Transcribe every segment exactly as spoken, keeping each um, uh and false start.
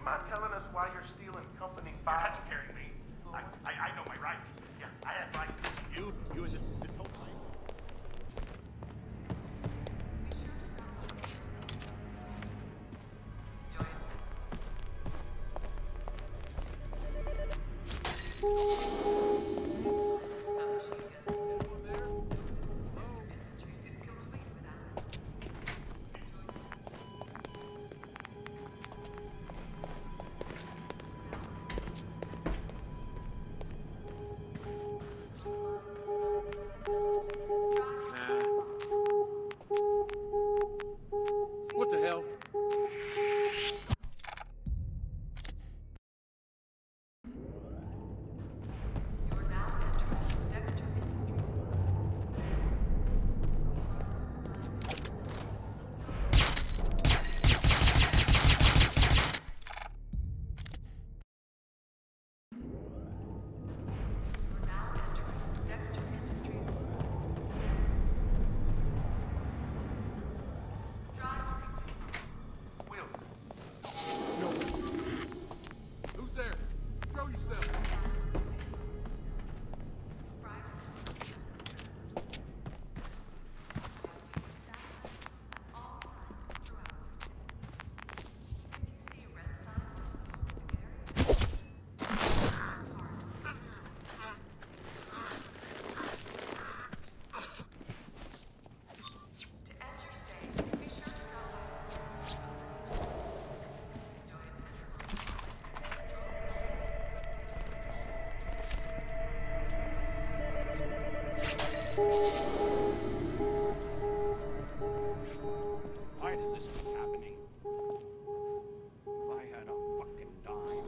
mind telling us why you're stealing company Yeah, five? that's scaring me. I, I, I know my rights. Yeah, I have rights. You, you and this, this whole thing. What the hell? Why does this keep happening? If I had a fucking dime.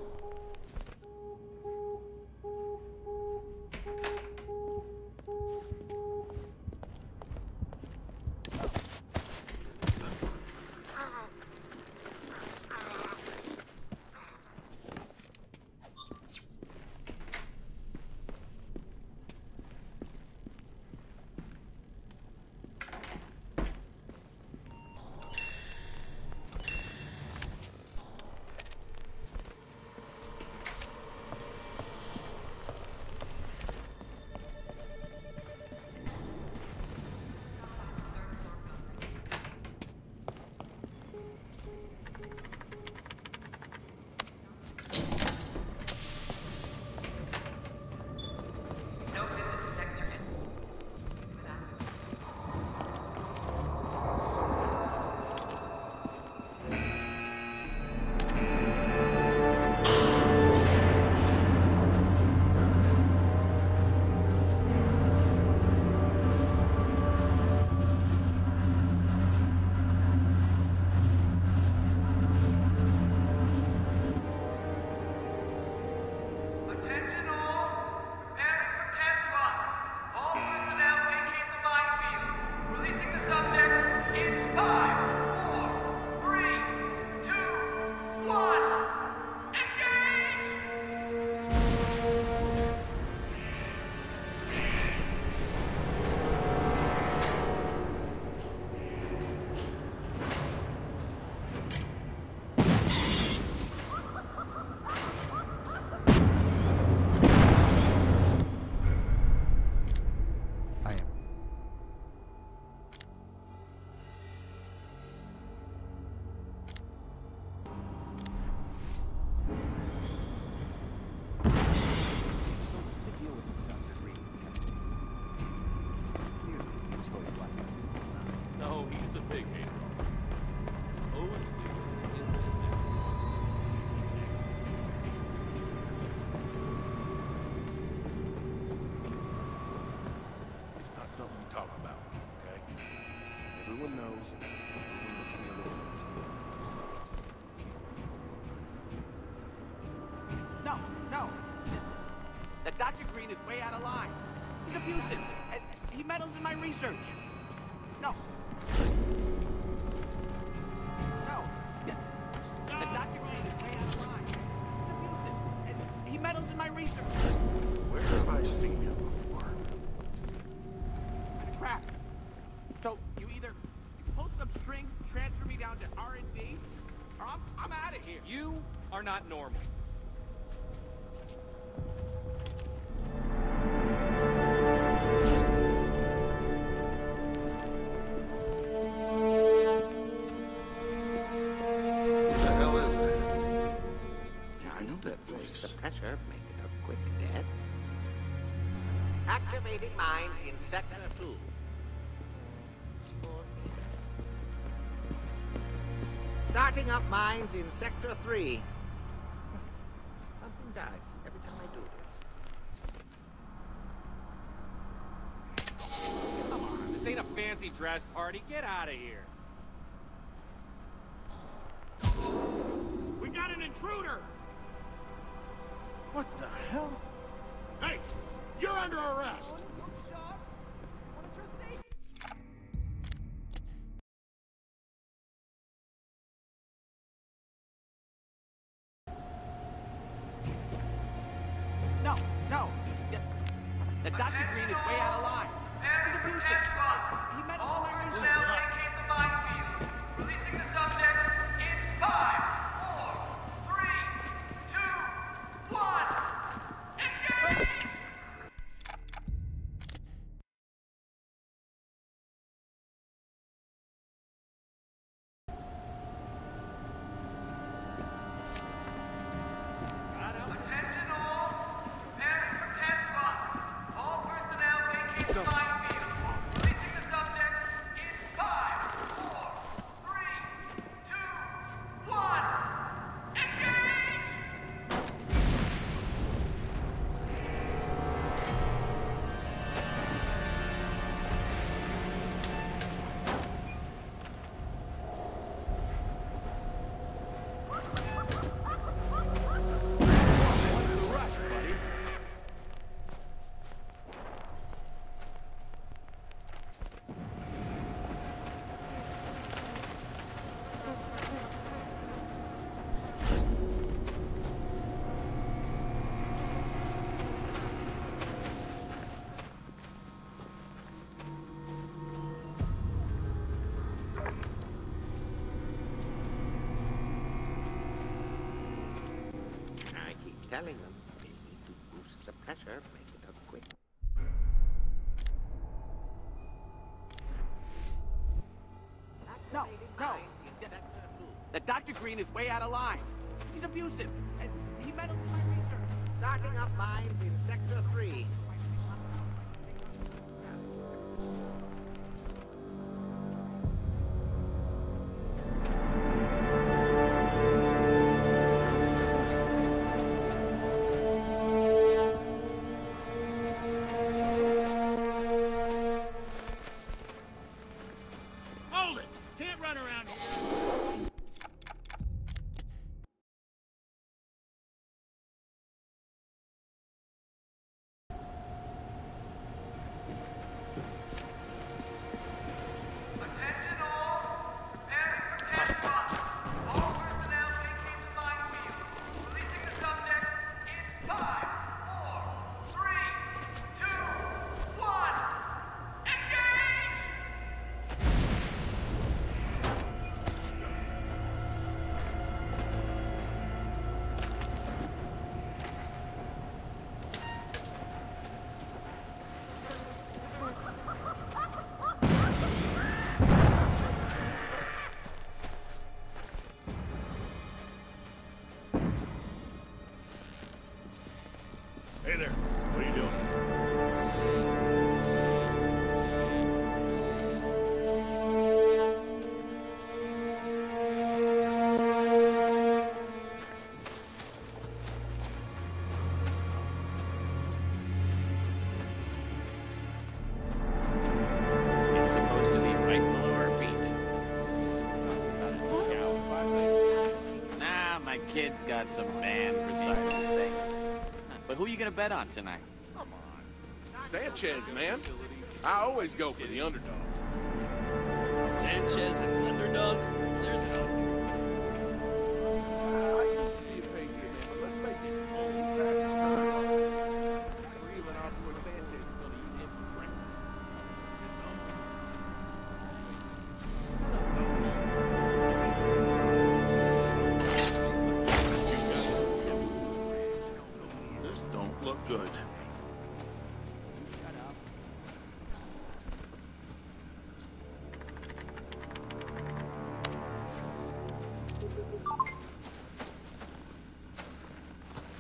No, he's a big hater. Supposedly, there's an incident there. It's not something we talk about, okay? Everyone knows. Everyone looks the other way. No, no. That Doctor Green is way out of line. He's abusive. And he meddles in my research. No. No. Yeah. That Doctor Green is way out of line. He's abusive. And he meddles in my research. Where have I seen him before? Crap. So you either you pull some strings, transfer me down to R and D, or I'm I'm out of here. You You are not normal. The hell is that? Yeah, I know that voice. The pressure, make it a quick death. Activating mines in Sector two. Starting up mines in Sector three. Something dies every time I do this. Come on, this ain't a fancy dress party. Get out of here. We got an intruder! What the hell? Hey, you're under arrest! No, no. Yeah. The Doctor Green is way out of line. He's abusive. He meddles in my research. Releasing the subjects in five, four, three, two, one. Engage! Attention all. Preparing for test run. All personnel vacate the minefield. Releasing the subjects in five, four, three, two, one. Engage! What's the rush, buddy? I keep telling them they need to boost the pressure, make it a quick. No, no. The Doctor Green is way out of line. He's abusive, and he meddles in my research. Starting up mines in Sector three. Hold it! Can't run around here! Attention all. Preparing for test run. All personnel vacate the minefield. Releasing the subjects in five, four, three, two, one. Engage! Hey there. What are you doing? It's supposed to be right below our feet. Nah, my kid's got some band recital thing. But who you gonna bet on tonight? Sanchez, man. I always go for the underdog. Sanchez and underdog? There's no.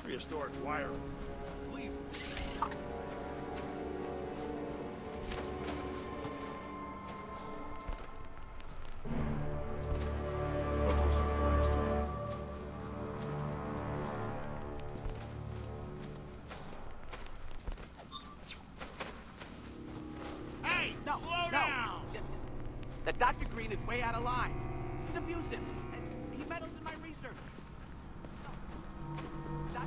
Prehistoric wiring. Please. Hey, no, slow no. down. The Doctor Green is way out of line. He's abusive, and he meddles in my research. Doc-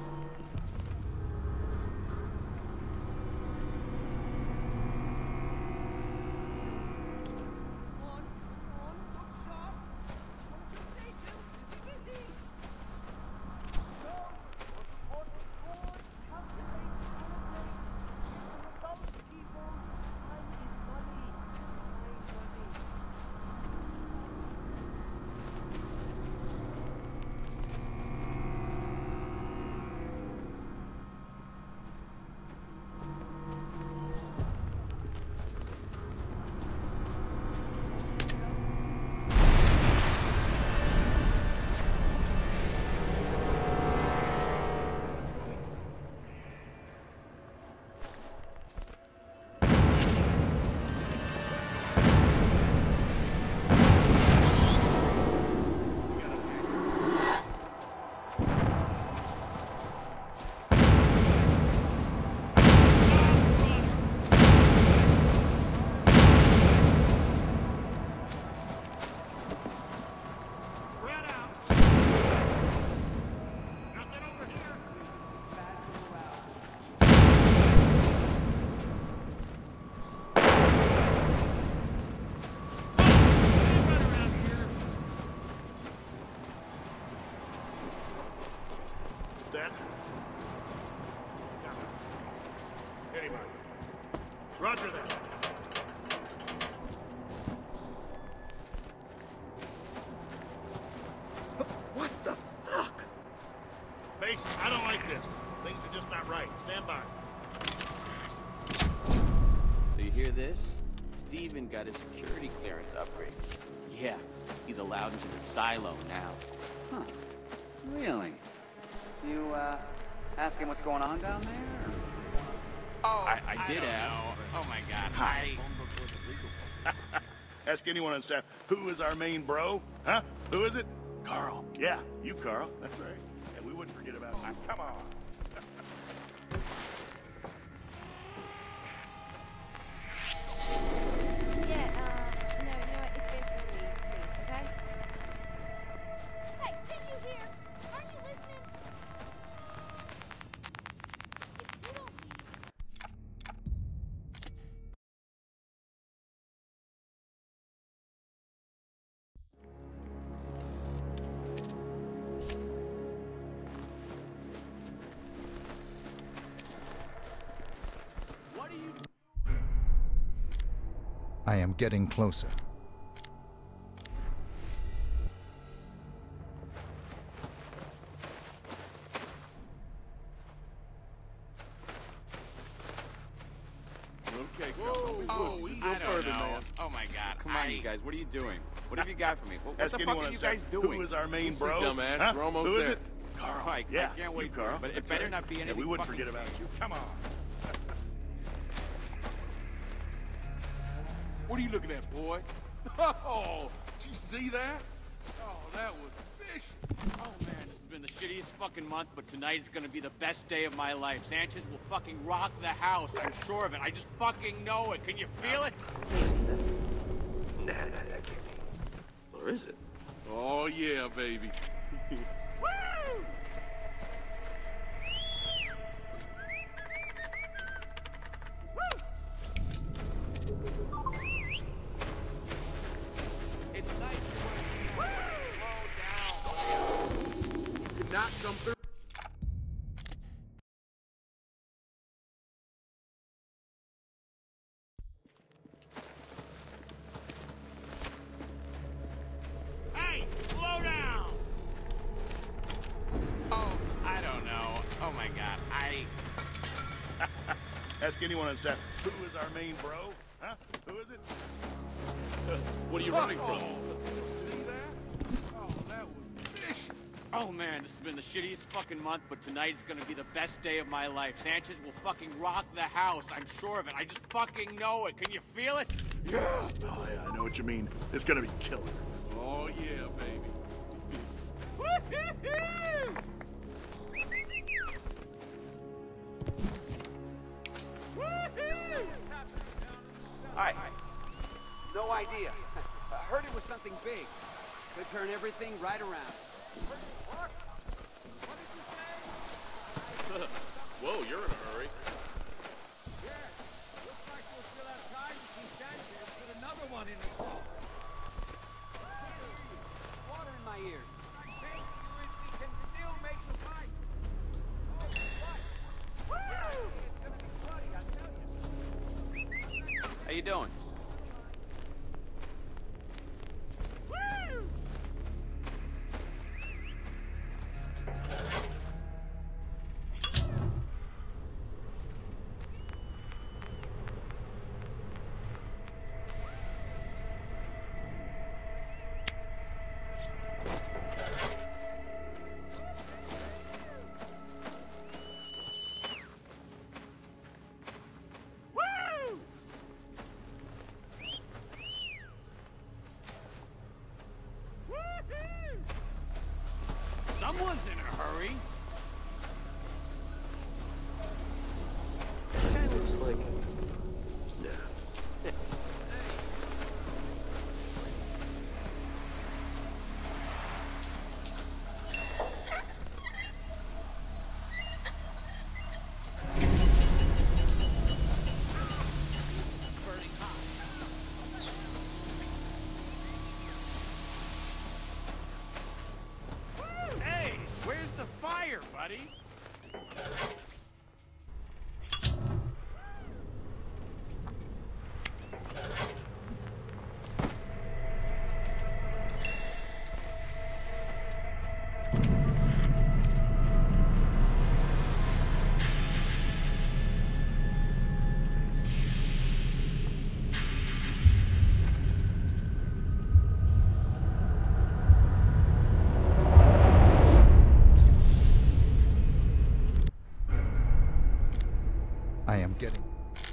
Spread out. Nothing over here. Oh, can't run around here. That. Anybody. Roger that. What the fuck? Mason, I don't like this. Things are just not right. Stand by. So you hear this? Steven got his security clearance upgrade. Yeah, he's allowed into the silo now. Huh. Really? You, uh, ask him what's going on down there? Or? Oh, I, I did ask. Oh my God, I... Ask anyone on staff, who is our main bro? Huh? Who is it? Carl. Yeah, you, Carl. That's right. And we wouldn't forget about you. Come on. Yeah, uh, no, you know what? It's best you leave, please, okay? Hey, can you hear? Aren't you listening? If you don't leave... What are you... I am getting closer. Okay, Whoa, Carl, don't be oh, pushing. Just I go don't further, know. man. Oh my God. Come on, I- you guys. What are you doing? What have you got for me? What, what Ask the fuck anyone are on you staff, guys doing? who is our main Easy, bro? dumbass. Huh? We're almost Who is there. it? Carl. Mike, Yeah, I can't wait you, for it, Carl. but it That's better right. not be Yeah, anything we wouldn't fucking forget about you. Come on. What are you looking at, boy? Oh, did you see that? Oh, that was vicious. Oh man, this has been the shittiest fucking month, but tonight is gonna be the best day of my life. Sanchez will fucking rock the house. I'm sure of it. I just fucking know it. Can you feel it? Nah, nah, nah, can't be. Or is it? Oh, yeah, baby. Woo! It's nice to slow down. You could not come through. Hey, slow down! Oh, I don't know. Oh my God, I... Ask anyone on staff, who is our main bro? Huh? Who is it? What are you running from? See that? Oh, that was vicious. Oh man, this has been the shittiest fucking month, but tonight is gonna be the best day of my life. Sanchez will fucking rock the house, I'm sure of it. I just fucking know it. Can you feel it? Yeah. Oh, yeah, I know what you mean. It's gonna be killer. Oh, yeah, baby. Woo-hoo-hoo! Woo-hoo! Alright. No idea. I heard it was something big. Could turn everything right around. Whoa, you're in a hurry. Yeah. Looks like we'll still have time to see Sanchez with another one in his wall. Water in my ears. I think you and we can still make the fight. Oh, right. Woo! It's gonna be bloody, I tell you. How you doing? Woo! Woo! Woo-hoo! Someone's in a hurry. Kinda looks like... Nah. Hey, where's the fire, buddy? I am getting.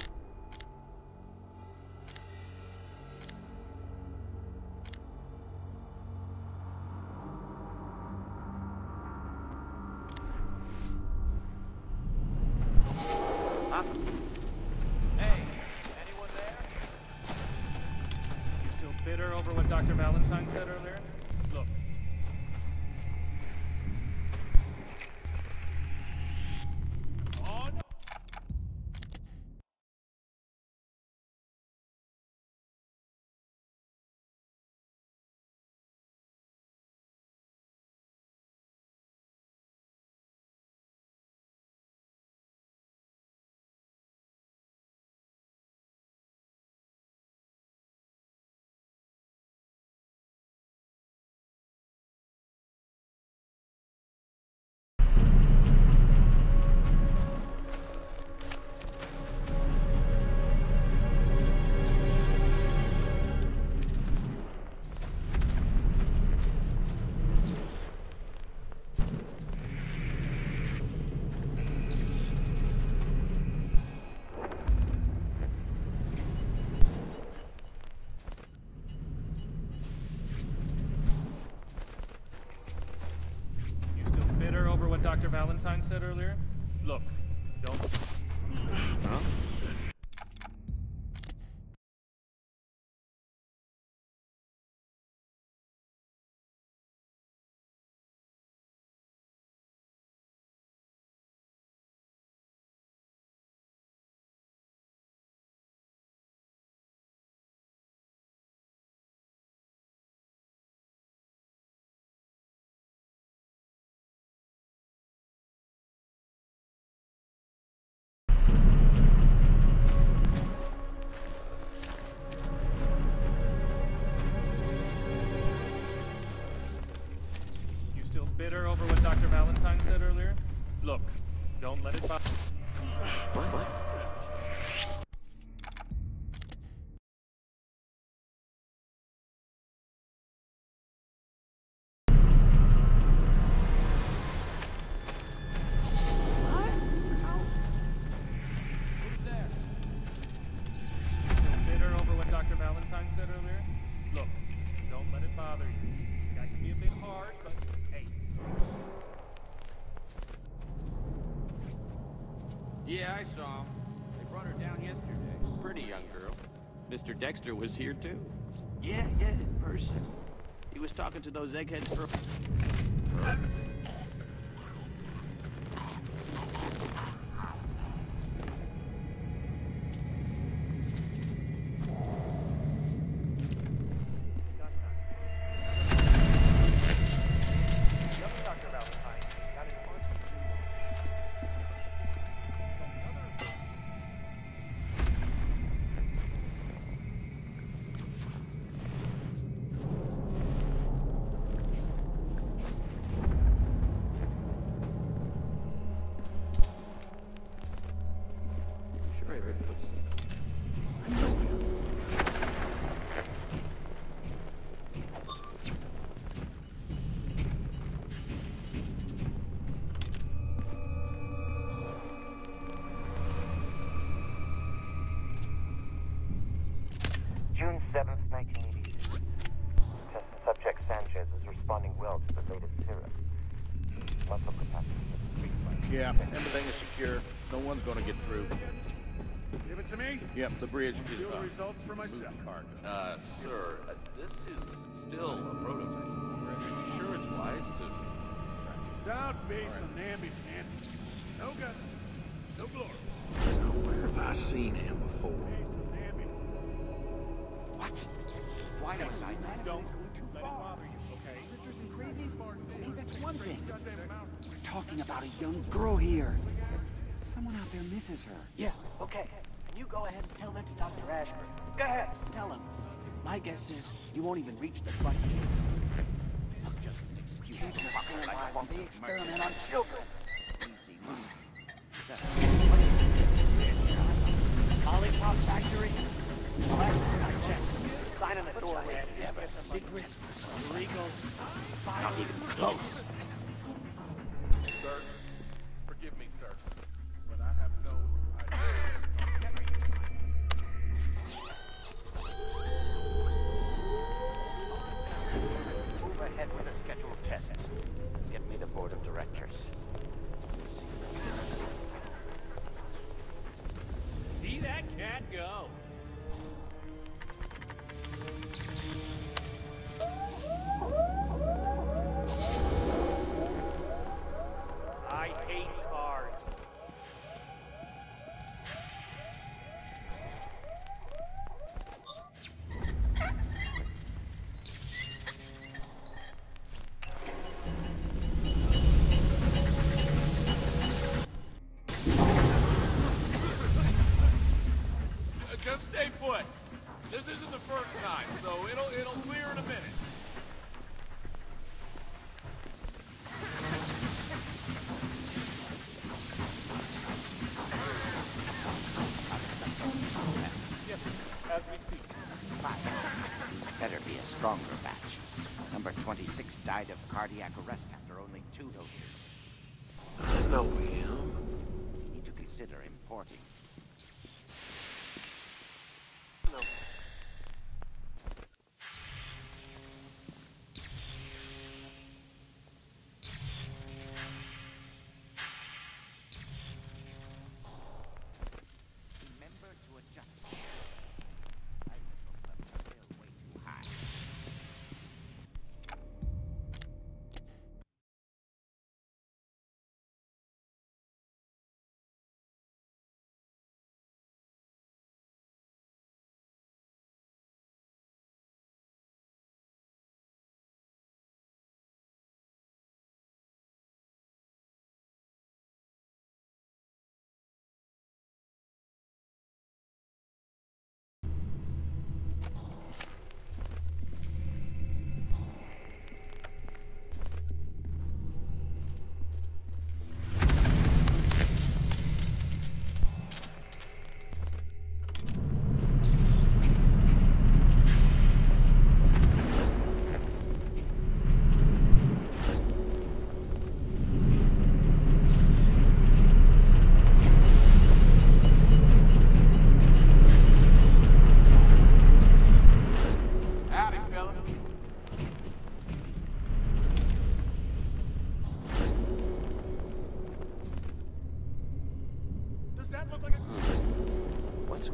Huh? Hey, anyone there? You still bitter over what Doctor Valentine said earlier? Look. Oh no! You still bitter over what Doctor Valentine said earlier? Look, don't. Huh? You still bitter over what Doctor Valentine said earlier? Look, don't let it bother. What? What? Yeah, I saw him. They brought her down yesterday. Pretty young girl. Mister Dexter was here too. Yeah, yeah, in person. He was talking to those eggheads for... June seventh, nineteen eighty-two. Test subject Sanchez is responding well to the latest serum. Muscle capacity. Yeah, everything is secure. No one's gonna get through. Give it to me. Yep, the bridge is Field done. results for myself. Cargo. Uh, sir, uh, this is still a prototype. Are you sure it's wise to... Doubt base on Nambi, man. No guts. No glory. Now, where have I seen him before? Base on Nambi. What? Why was I not Don't going too let it far? bother you, okay? Drifters and crazies? Okay, that's one thing. Goddamn mountain. We're talking about a young girl here. Someone out there misses her. Yeah, okay. And you go ahead and tell that to Doctor Ashford. Go ahead. Tell him. My guess is you won't even reach the front gate. This is just an excuse to fucking lie when they experiment on children. Easy, man. Lollipop factory? Last time I checked. Sign on the doorway. Never cigarettes. Illegal. Not even close. Sir, forgive me, sir, but I have no idea. Move ahead with the scheduled tests. Get me the board of directors. See that cat go? I hate cars. Just stay put. This isn't the first time, so it'll it'll clear in a minute. Yes, sir. As we speak. This better be a stronger batch. Number twenty-six died of cardiac arrest after only two doses. I know him. We need to consider importing.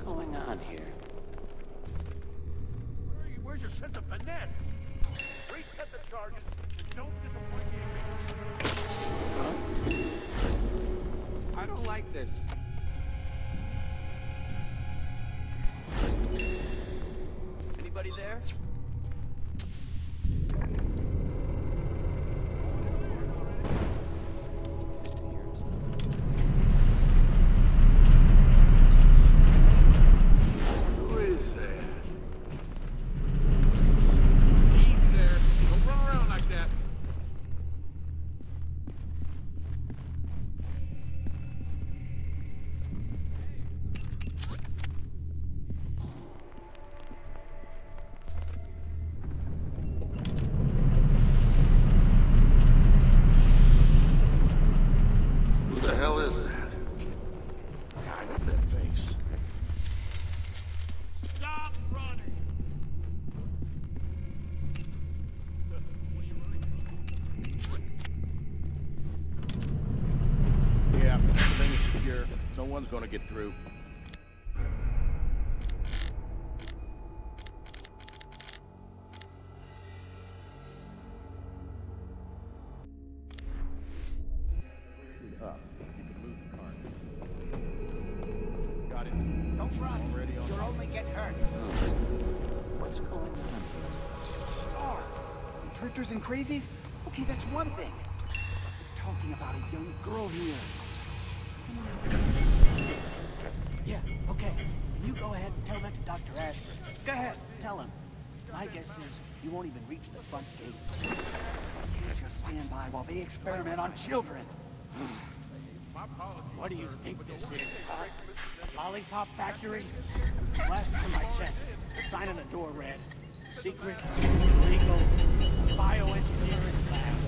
going on here? Where's your sense of finesse? Reset the charges. Don't disappoint me. Huh? I don't like this. Anybody there? One's gonna get through. Up. You can move the car. Got it. Don't run. Already on. You'll only get hurt. What's going on? Oh, drifters and crazies? Okay, that's one thing. We're talking about a young girl here. Someone out there misses her. Yeah, okay. And you go ahead and tell that to Doctor Ashford. Go ahead, tell him. My guess is you won't even reach the front gate. You can't just stand by while they experiment on children. What do you think this is? Huh? A lollipop factory? Last to my chest. Sign on the door read. Secret, legal, bioengineering lab.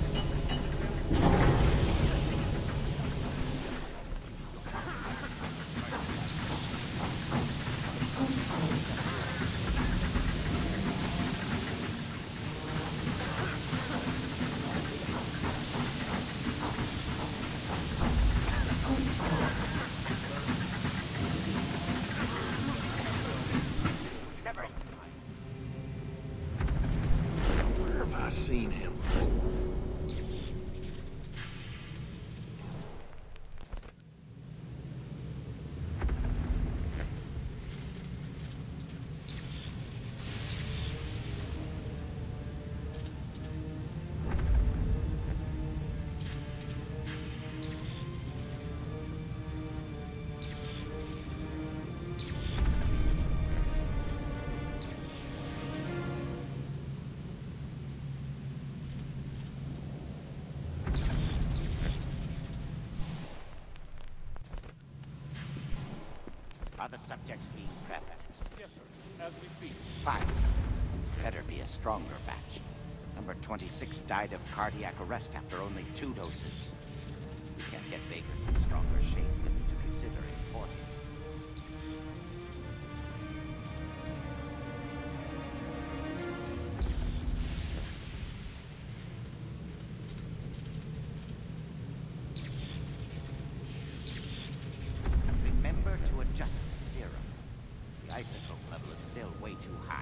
Where have I seen him before? Are the subjects being prepped? Yes, sir. As we speak. Fine. This better be a stronger batch. Number twenty-six died of cardiac arrest after only two doses. We can't get vagrants in stronger shape than to consider importing. Remember to adjust the serum. The isotope level is still way too high.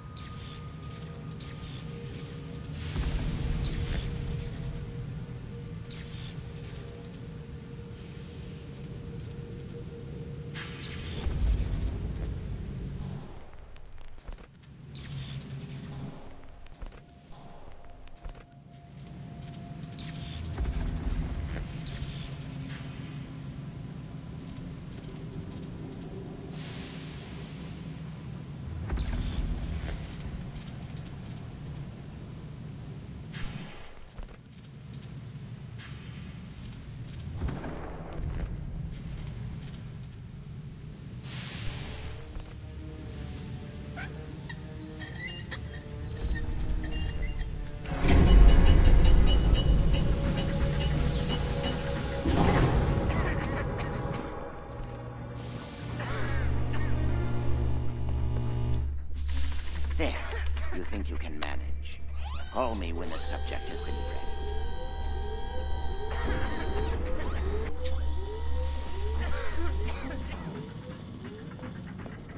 There. You think you can manage. Call me when the subject has been read.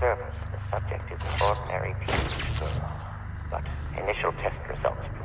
surface, the subject is an ordinary teenage girl. But initial test results